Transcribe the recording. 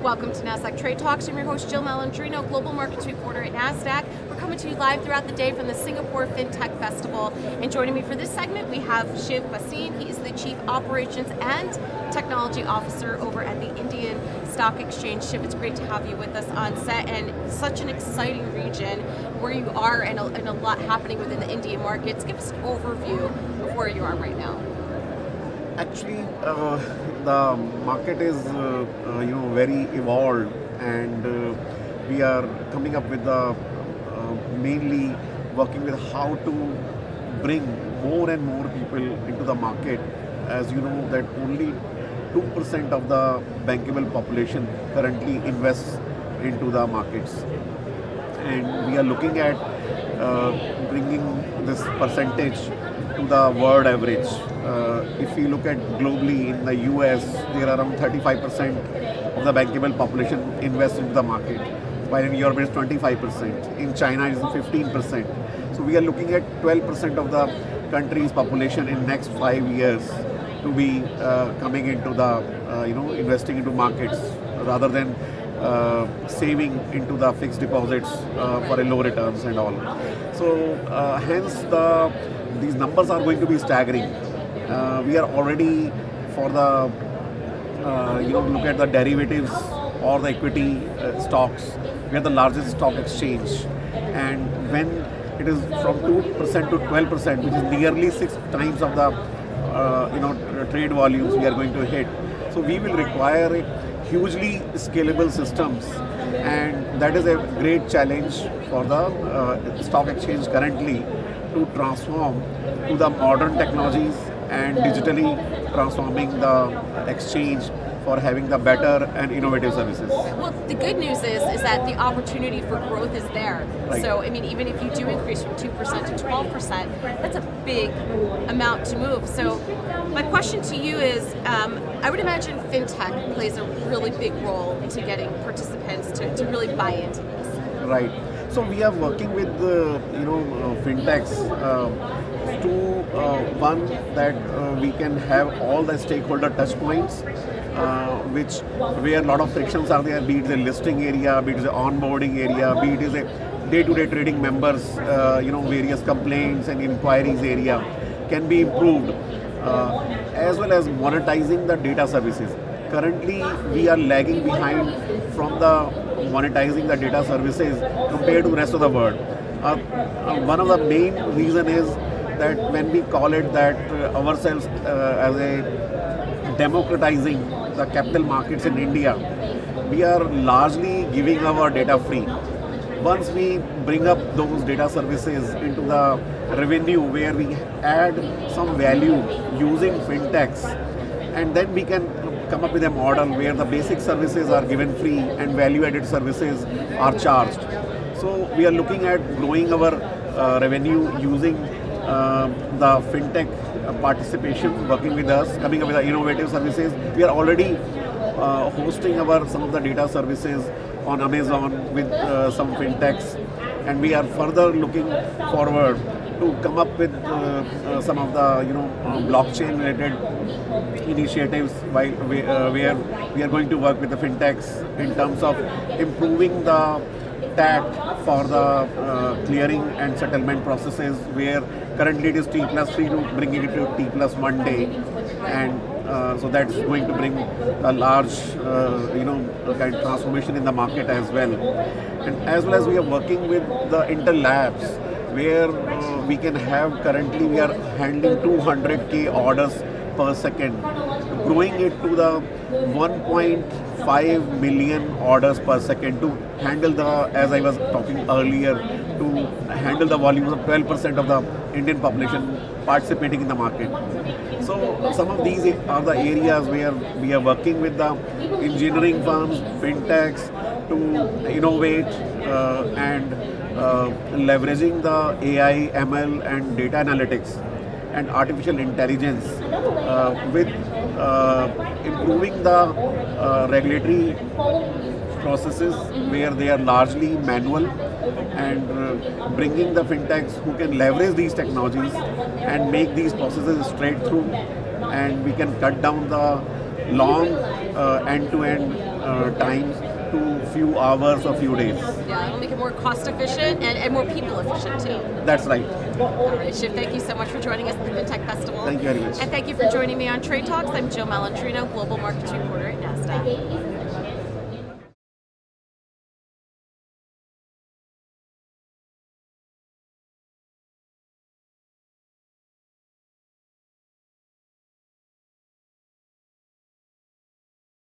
Welcome to NASDAQ Trade Talks. I'm your host, Jill Malandrino, Global Markets Reporter at NASDAQ. We're coming to you live throughout the day from the Singapore FinTech Festival. And joining me for this segment, we have Shiv Bhasin. He is the Chief Operations and Technology Officer over at the Indian Stock Exchange. Shiv, it's great to have you with us on set, and such an exciting region where you are, and a lot happening within the Indian markets. Give us an overview of where you are right now. Actually, the market is very evolved, and we are coming up with the mainly working with how to bring more and more people into the market. As you know, that only 2% of the bankable population currently invests into the markets, and we are looking at bringing this percentage to the world average. If we look at globally, in the US, there are around 35% of the bankable population invest into the market, while in Europe it's 25%, in China it's 15%. So we are looking at 12% of the country's population in next 5 years to be coming into the, investing into markets rather than saving into the fixed deposits for a low returns and all. So hence these numbers are going to be staggering. We are already, for the look at the derivatives or the equity stocks, we are the largest stock exchange, and when it is from 2% to 12%, which is nearly 6 times of the trade volumes we are going to hit. So we will require a hugely scalable systems, and that is a great challenge for the stock exchange currently, to transform to the modern technologies and digitally transforming the exchange for having the better and innovative services. Well, the good news is that the opportunity for growth is there. Right. So, I mean, even if you do increase from 2% to 12%, that's a big amount to move. So, my question to you is, I would imagine FinTech plays a really big role into getting participants to really buy into this. Right. So we are working with fintechs to one, that we can have all the stakeholder touch points, where a lot of frictions are there, be it the listing area, be it the onboarding area, be it is a day-to-day trading members, various complaints and inquiries area can be improved, as well as monetizing the data services. Currently, we are lagging behind from the monetizing the data services compared to the rest of the world. One of the main reason is that when we call it that ourselves as a democratizing the capital markets in India, we are largely giving our data free. Once we bring up those data services into the revenue, where we add some value using fintechs, and then we can come up with a model where the basic services are given free and value-added services are charged. So we are looking at growing our revenue using the fintech participation, working with us, coming up with the innovative services. We are already hosting some of the data services on Amazon with some fintechs, and we are further looking forward to come up with some of the blockchain related initiatives, where we are going to work with the fintechs in terms of improving the TAT for the clearing and settlement processes, where currently it is T+3, to bringing it to T+1 day, and so that's going to bring a large kind of transformation in the market as well. And as well as we are working with the Intel Labs, where we can have, currently we are handling 200K orders per second, growing it to the 1.5 million orders per second to handle as I was talking earlier, to handle the volumes of 12% of the Indian population participating in the market. So some of these are the areas where we are working with the engineering firms, fintechs, to innovate and leveraging the AI, ML and data analytics and artificial intelligence with improving the regulatory processes where they are largely manual, and bringing the fintechs who can leverage these technologies and make these processes straight through, and we can cut down the long end-to-end times to few hours or few days. Yeah, it'll make it more cost efficient and more people efficient too. That's right. All right, Shiv, thank you so much for joining us at the FinTech Festival. Thank you very much. And thank you for joining me on Trade Talks. I'm Jill Malandrino, Global Markets Reporter at NASDAQ.